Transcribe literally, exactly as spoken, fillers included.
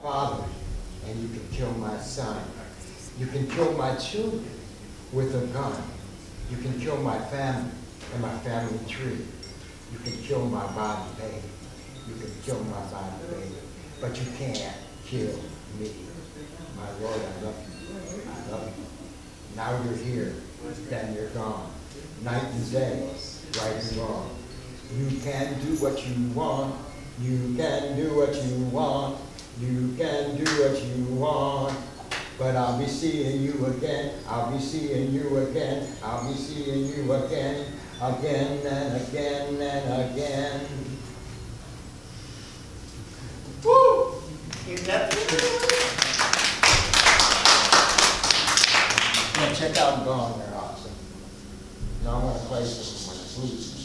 father, and you can kill my son. You can kill my children with a gun. You can kill my family and my family tree. You can kill my body, baby. You can kill my body, baby. But you can't kill me. My Lord, I love you. I love you. Now you're here, then you're gone. Night and day, right and wrong. You can do what you want. You can do what you want. You can do what you want. But I'll be seeing you again. I'll be seeing you again. I'll be seeing you again. Again and again and again. Woo! Keep that. Yeah, check out Gone. They're awesome. Now I'm going to play some of my flute.